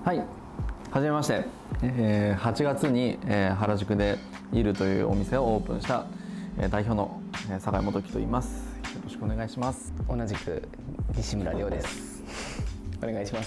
はい、はじめまして。8月に、原宿でいるというお店をオープンした、代表の、酒井元樹と言います。よろしくお願いします。 同じく西村亮です。お願いします。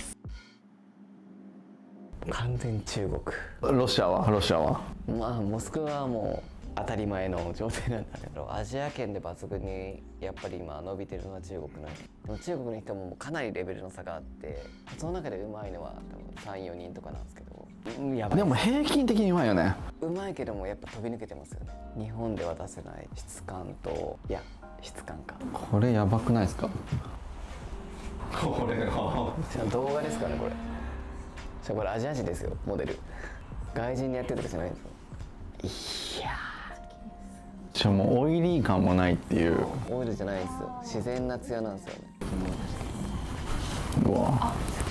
完全中国。 ロシアはまあモスクワはもう当たり前の状態なんだけど、アジア圏で抜群にやっぱり今伸びてるのは中国の中国の人もかなりレベルの差があって、その中でうまいのは多分 3,4 人とかなんですけど、やばい。 でも平均的にうまいよね。 うまいけどもやっぱ飛び抜けてますよね。日本では出せない質感と、いや質感か。 これやばくないですか？ これが動画ですかねこれ。これアジア人ですよ、モデル。外人にやってるとかじゃないんですよ。いやー、もうオイリー感もないっていう。 オイルじゃないんですよ、自然なツヤなんですよね。 うわ、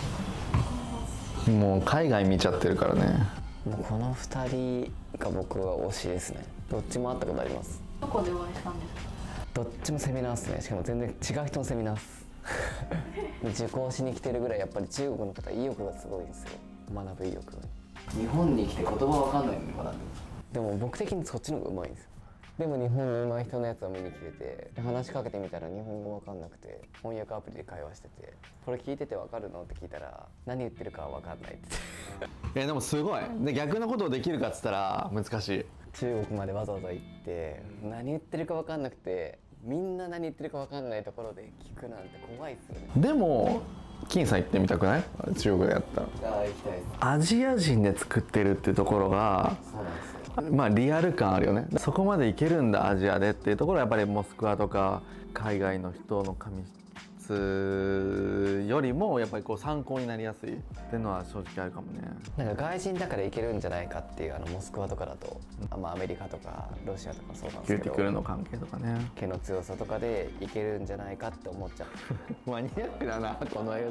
もう海外見ちゃってるからね。 もうこの2人が僕は推しですね。どっちも会ったことあります。 どこでお会いしたんですか？ どっちもセミナーですね。しかも全然違う人のセミナーです受講しに来てるぐらいやっぱり中国の方意欲がすごいんですよ。学ぶ意欲が。日本に来て言葉わかんないのに学んでる。でも僕的にそっちの方がうまいんですよ。でも日本の上手い人のやつを見に来てて、話しかけてみたら日本語わかんなくて翻訳アプリで会話してて、これ聞いててわかるのって聞いたら何言ってるかはわかんないってでもすごいで、逆のことをできるかっつったら難しい。 中国までわざわざ行って何言ってるかわかんなくて、みんな何言ってるかわかんないところで聞くなんて怖いっすよね。 でも金さん行ってみたくない？中国でやったら。 行きたいです。 アジア人で作ってるっていうところが、 そうなんですよ。 まあリアル感あるよね。そこまでいけるんだアジアでっていうところはやっぱりモスクワとか海外の人の過密よりもやっぱりこう参考になりやすいっていうのは正直あるかもね。 なんか外人だからいけるんじゃないかっていう、モスクワとかだと、まあアメリカとかロシアとかそうなんですけど、 キューティクルの関係とかね。 毛の強さとかでいけるんじゃないかって思っちゃうマニアックだなこの映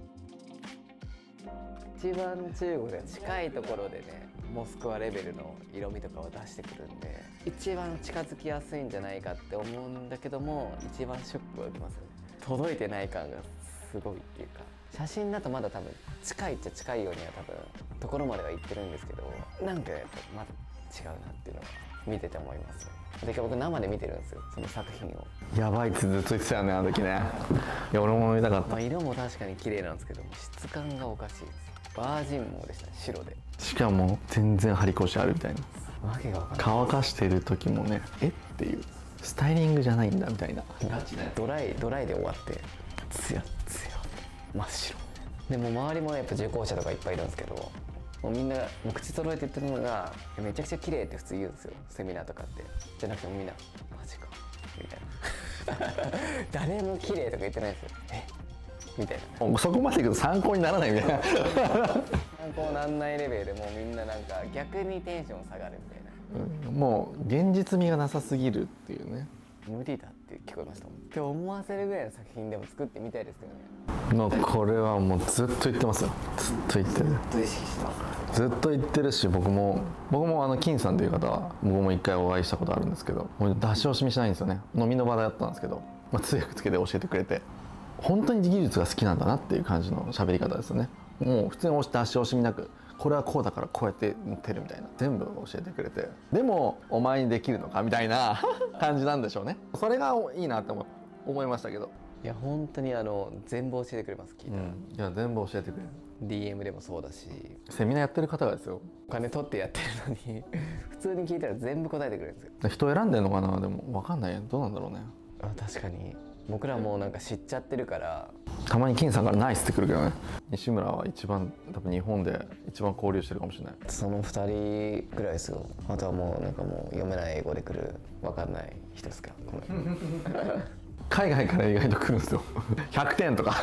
一番中国が近いところでね、モスクワレベルの色味とかを出してくるんで、一番近づきやすいんじゃないかって思うんだけども、一番ショックが受けますよね。届いてない感がすごいっていうか、写真だとまだ多分近いっちゃ近いようには多分ところまでは行ってるんですけど、なんかやっぱまだ違うなっていうのは見てて思いますね。で僕生で見てるんですよ、その作品を。 やばいってずっと言ってたよねあの時ね。いや俺も見たかった。 色も確かに綺麗なんですけど質感がおかしいです。バージンモーでしたね、白で。 しかも全然張り越しあるみたいな。 わけが分かんない。 乾かしてる時もね、えっていうスタイリングじゃないんだみたいな。 ドライで終わってツヤツヤ真っ白で、も周りもやっぱ受講者とかいっぱいいるんですけど、もうみんなもう口揃えて言ってるのがめちゃくちゃ綺麗って普通言うんですよ、セミナーとかって。じゃなくてもみんなマジかみたいな誰も綺麗とか言ってないですよ。みたいな。 そこまでいくと参考にならないみたいな参考になんないレベルでもうみんななんか逆にテンション下がるみたいな、 もう現実味がなさすぎるっていうね。 無理だって聞こえましたもんって思わせるぐらいの作品でも作ってみたいですよね。 これはもうずっと言ってますよ。ずっと言ってる。 ずっと意識してます。 ずっと言ってるし、僕も金さんという方は僕も一回お会いしたことあるんですけど、もう出し惜しみしないんですよね。飲みの場だったんですけど、通訳つけて教えてくれて、本当に技術が好きなんだなっていう感じの喋り方ですよね。もう普通に出し惜しみなく、これはこうだからこうやって持ってるみたいな全部教えてくれて、でもお前にできるのかみたいな感じなんでしょうね。それがいいなって思いましたけど。 いや本当に全部教えてくれます、聞いたら。 いや全部教えてくれる。 DM でもそうだし、 セミナーやってる方がですよ。 お金取ってやってるのに普通に聞いたら全部答えてくれるんですよ。 人選んでるのかな。でも分かんない。どうなんだろうね。 確かに僕らもうなんか知っちゃってるから。 たまに金さんからナイスってくるけどね。西村は一番多分日本で一番交流してるかもしれない。 その2人ぐらいですよ。あとはもうなんかもう読めない英語で来る分かんない人ですか。ごめん海外から意外と来るんですよ100点とか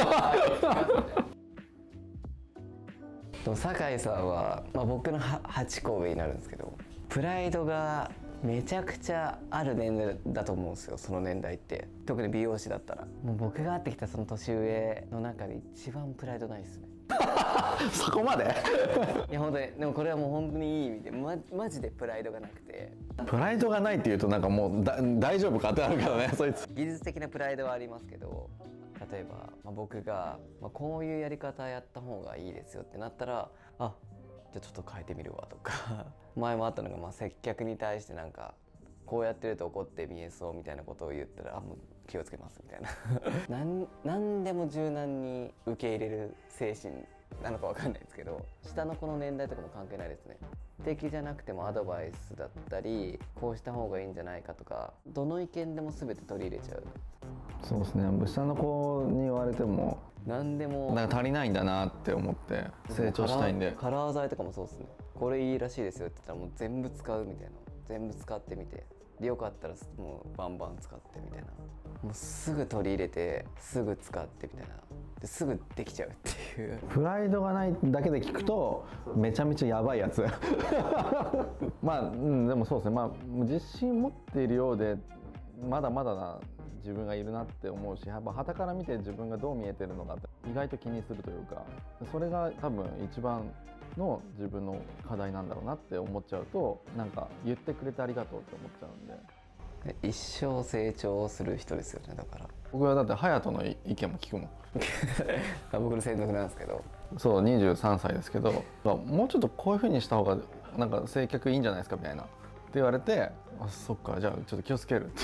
酒井さんは、僕の8個上になるんですけど、プライドがめちゃくちゃある年代だと思うんですよ、その年代って。特に美容師だったら。もう僕が会ってきたその年上の中で一番プライドないですねそこまでいや本当に。でもこれはもう本当にいい意味でマジでプライドがなくて。 プライドがないっていうとなんかもう大丈夫かってあるからねそいつ。 技術的なプライドはありますけど、 例えば、僕が、こういうやり方やった方がいいですよってなったら、あ、じゃあちょっと変えてみるわとか前もあったのが、接客に対してなんかこうやってると怒って見えそうみたいなことを言ったら、もう気をつけますみたいな何でも柔軟に受け入れる精神なのかわかんないですけど、下の子の年代とかも関係ないですね。敵じゃなくてもアドバイスだったり、こうした方がいいんじゃないかとか、どの意見でも全て取り入れちゃう。 そうですね、下の子に言われても何でもなんか足りないんだなって思って成長したいんで、 カラー剤とかもそうですね。これいいらしいですよって言ったらもう全部使うみたいな、全部使ってみて、でよかったらもうバンバン使ってみたいな、もうすぐ取り入れてすぐ使ってみたいな、ですぐできちゃうっていう。 プライドがないだけで聞くとめちゃめちゃやばいやつまあ、でもそうですね、自信持っているようでまだまだな自分がいるなって思うし、やっぱ傍から見て自分がどう見えてるのかって意外と気にするというか、それが多分一番の自分の課題なんだろうなって思っちゃうと、なんか言ってくれてありがとうって思っちゃうんで。 一生成長する人ですよね。だから僕はだって隼人の意見も聞くもん僕の専属なんですけど、 そう23歳ですけど、もうちょっとこういう風にした方がなんか接客いいんじゃないですかみたいなって言われて、あ、そっか、じゃあちょっと気をつけるって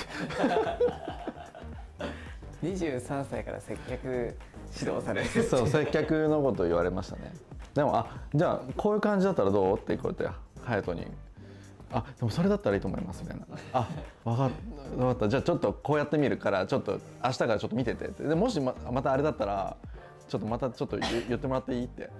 23歳から接客指導されるそう、接客のこと言われましたね。でも、じゃあこういう感じだったらどうって言われて、隼人にでもそれだったらいいと思いますみたいな。分かった、じゃあちょっとこうやってみるからちょっと明日からちょっと見ててって。でもしまたあれだったらちょっとまたちょっと言ってもらっていいって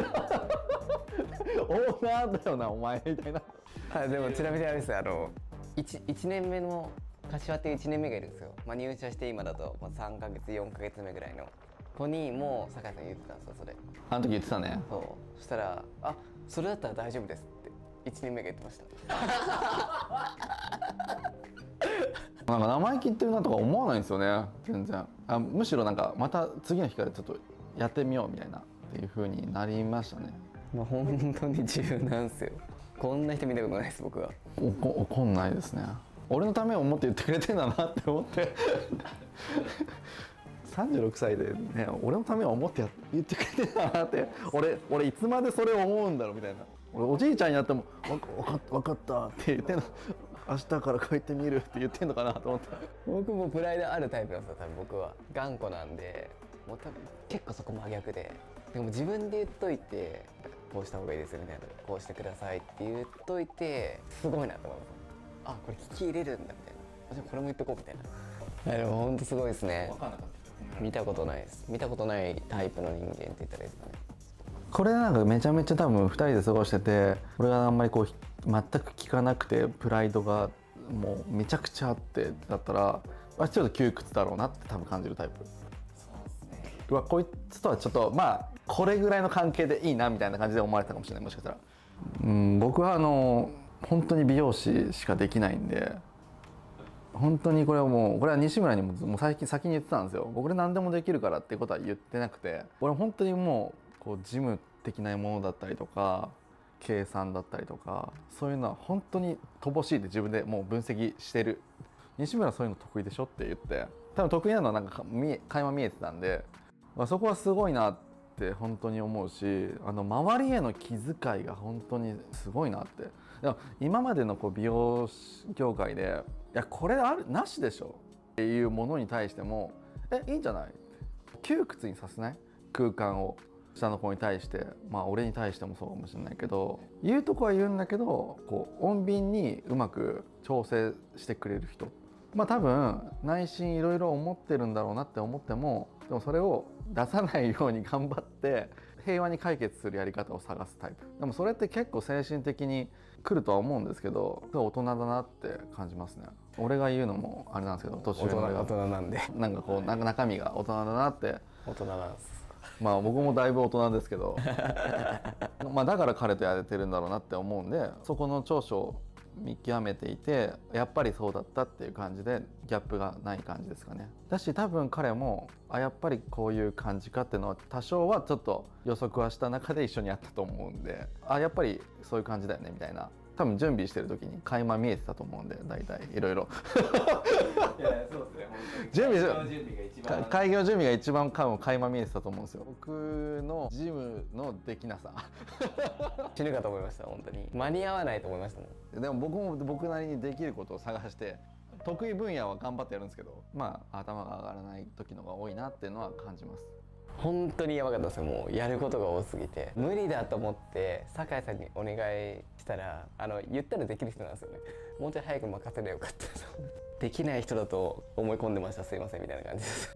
オーナーだよなお前みたいな。 でもちなみにあれです、1年目の柏っていう1年目がいるんですよ。入社して今だと3ヶ月4ヶ月目ぐらいの子にもう酒井さん言ってたんですよ、それ。 あの時言ってたね。 そしたらそれだったら大丈夫ですって1年目が言ってましたなんか生意気言ってるなとか思わないんですよね、全然。むしろなんかまた次の日からちょっとやってみようみたいなっていう風になりましたね。 本当に柔軟っすよ。こんな人見たことないです、僕は。 怒んないですね。俺のためを思って言ってくれてんだなって思って36歳でね、俺のためを思って言ってくれてんだなって、俺いつまでそれを思うんだろうみたいな。俺おじいちゃんになっても分かったって言ってんの、明日から帰ってみるって言ってんのかなと思って。 僕もプライドあるタイプなんですよ、多分僕は。頑固なんで、もう多分結構そこ真逆で。でも自分で言っといて、こうした方がいいですよみたいな、こうしてくださいって言っといて、すごいなと思います。これ聞き入れるんだみたいな。じゃあこれも言っとこうみたいな。でも本当すごいですね。見たことないです。見たことないタイプの人間って言ったらいいですかね。 これなんかめちゃめちゃ多分2人で過ごしてて、俺があんまりこう全く聞かなくてプライドがもうめちゃくちゃあってだったら、ちょっと窮屈だろうなって多分感じるタイプ。そうですね。こいつとはちょっとこれぐらいの関係でいいなみたいな感じで思われたかもしれない、もしかしたら。僕は本当に美容師しかできないんで、本当にこれは西村にもう先に言ってたんですよ。僕で何でもできるからっていうことは言ってなくて、俺本当にもうこう事務的なものだったりとか計算だったりとか、そういうのは本当に乏しいって自分でもう分析してる。西村そういうの得意でしょって言って、多分得意なのはなんか垣間見えてたんで、そこはすごいなって本当に思うし、周りへの気遣いが本当にすごいなって。でも今までの美容業界でこれなしでしょっていうものに対してもいいんじゃない、窮屈にさせない空間を下の子に対して、俺に対してもそうかもしれないけど、言うとこは言うんだけど穏便にうまく調整してくれる人、多分内心いろいろ思ってるんだろうなって思っても、でもそれを出さないように頑張って平和に解決するやり方を探すタイプ。でもそれって結構精神的に来るとは思うんですけど、大人だなって感じますね。俺が言うのもあれなんですけど、年上の俺が大人なんで、 なんか中身が大人だなって。 大人なんです。 僕もだいぶ大人ですけどだから彼とやれてるんだろうなって思うんで、そこの長所を見極めていて、やっぱりそうだったっていう感じでギャップがない感じですかね。だし多分彼もやっぱりこういう感じかっていうのは多少はちょっと予測はした中で一緒にやったと思うんで、やっぱりそういう感じだよねみたいな多分準備してる時に垣間見えてたと思うんで、大体いろいろいやそうですね、 準備が開業準備が一番垣間見えてたと思うんですよ。僕のジムのできなさ死ぬかと思いました。本当に間に合わないと思いましたもん。 でも僕も僕なりにできることを探して得意分野は頑張ってやるんですけど、まあ頭が上がらない時のが多いなっていうのは感じます。 本当にやばかったですよ。もうやることが多すぎて無理だと思って酒井さんにお願いしたら言ったらできる人なんですよね。もうちょい早く任せればよかったできない人だと思い込んでました。すいませんみたいな感じです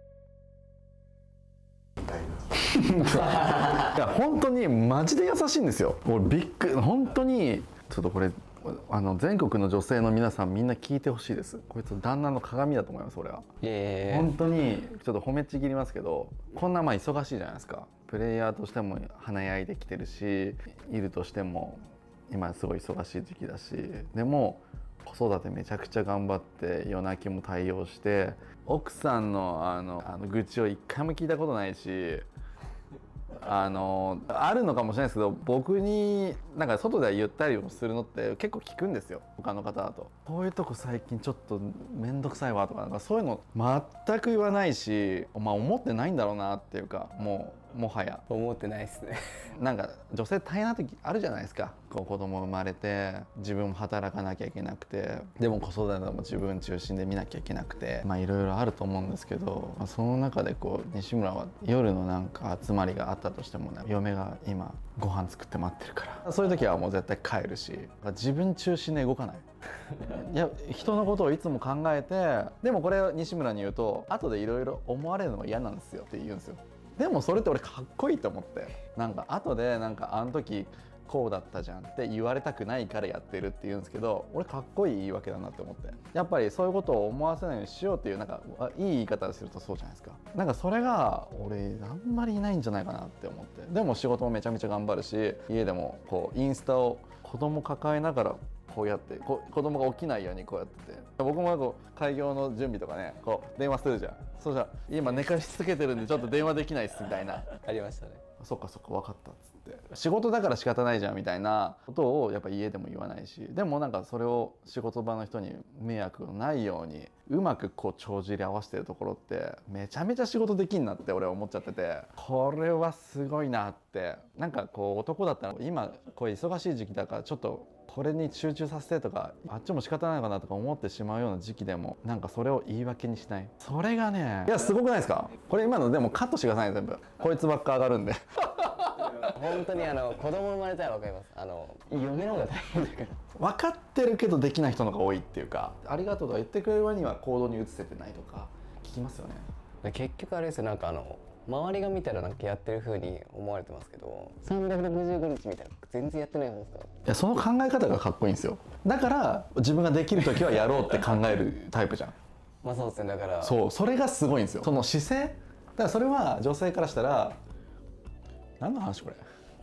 いや本当にマジで優しいんですよ。俺びっくり、本当にちょっとこれ全国の女性の皆さんみんな聞いてほしいです。こいつ旦那の鏡だと思います。俺は本当にちょっと褒めちぎりますけど、こんなまあ忙しいじゃないですか。プレイヤーとしても華やいできてるし、いるとしても今すごい忙しい時期だし、でも子育てめちゃくちゃ頑張って夜泣きも対応して、奥さんの愚痴を一回も聞いたことないし、あるのかもしれないですけど、僕になんか外で言ったりもするのって結構聞くんですよ、他の方だと。こういうとこ最近ちょっと面倒くさいわとか、なんかそういうの全く言わないし、まあ思ってないんだろうなっていうか、もはや思ってないですねなんか女性大変な時あるじゃないですか。こう子供生まれて自分も働かなきゃいけなくて、でも子育ても自分中心で見なきゃいけなくて、まあいろいろあると思うんですけど、その中でこう西村は夜のなんか集まりがあったとしてもね、嫁が今ご飯作って待ってるから、そういう時はもう絶対帰るし、自分中心で動かないいや人のことをいつも考えて、でもこれを西村に言うと後でいろいろ思われるのが嫌なんですよって言うんですよ。でもそれって俺かっこいいと思って、なんか後でなんかあの時こうだったじゃんって言われたくないからやってるって言うんですけど、俺かっこいい言い訳だなって思って、やっぱりそういうことを思わせないようにしようっていう、なんかいい言い方をするとそうじゃないですか。なんかそれが俺あんまりいないんじゃないかなって思って、でも仕事もめちゃめちゃ頑張るし、家でもこうインスタを子供抱えながらこうやって子供が起きないようにこうやってて、僕もこう開業の準備とかね、こう電話するじゃん。そうじゃ今寝かしつけてるんでちょっと電話できないっすみたいなありましたね。 そっかそっか分かったっつって、仕事だから仕方ないじゃんみたいなことをやっぱ家でも言わないし、でもなんかそれを仕事場の人に迷惑のないようにうまくこう帳尻合わせてるところってめちゃめちゃ仕事できんなって俺は思っちゃってて、これはすごいなって。なんかこう男だったら今こう忙しい時期だからちょっとこれに集中させてとか、あっちも仕方ないのかなとか思ってしまうような時期でもなんかそれを言い訳にしない、それがね、いやすごくないですか。これ今のでもカットしてくださいね全部、こいつばっか上がるんで本当に子供生まれたら分かります。嫁の方が大変だから分かってるけどできない人の方が多いっていうか、ありがとうとか言ってくれる割には行動に移せてないとか聞きますよね。 結局あれですよ、なんか周りが見たらなんかやってる風に思われてますけど、365日みたいな全然やってないじゃないですか。 いやその考え方がかっこいいんですよ。だから自分ができる時はやろうって考えるタイプじゃんまあそうですね。だからそれがすごいんですよ、その姿勢。だからそれは女性からしたら何の話これ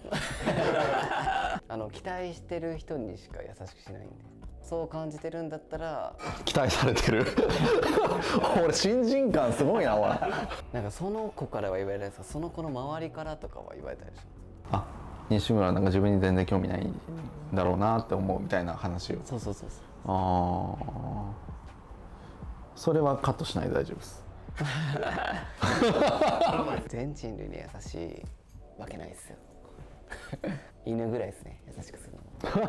期待してる人にしか優しくしないんで、そう感じてるんだったら期待されてる俺新人感すごいなおいなんかその子からは言われないですか、その子の周りからとかは言われたりします。 あ、西村はなんか自分に全然興味ないんだろうなって思うみたいな話を。 そうそうそうそう。 ああ、それはカットしないで大丈夫です全人類に優しいわけないですよ犬ぐらいですね、優しくするの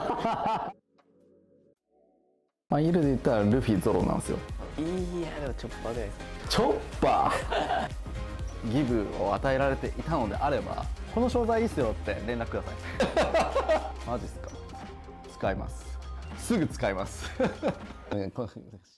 まあイルで言ったらルフィゾロなんですよ。 いやでもチョッパーぐらいですね。 チョッパーギブを与えられていたのであれば、この商材いいっすよって連絡くださいマジっすか。使います、すぐ使います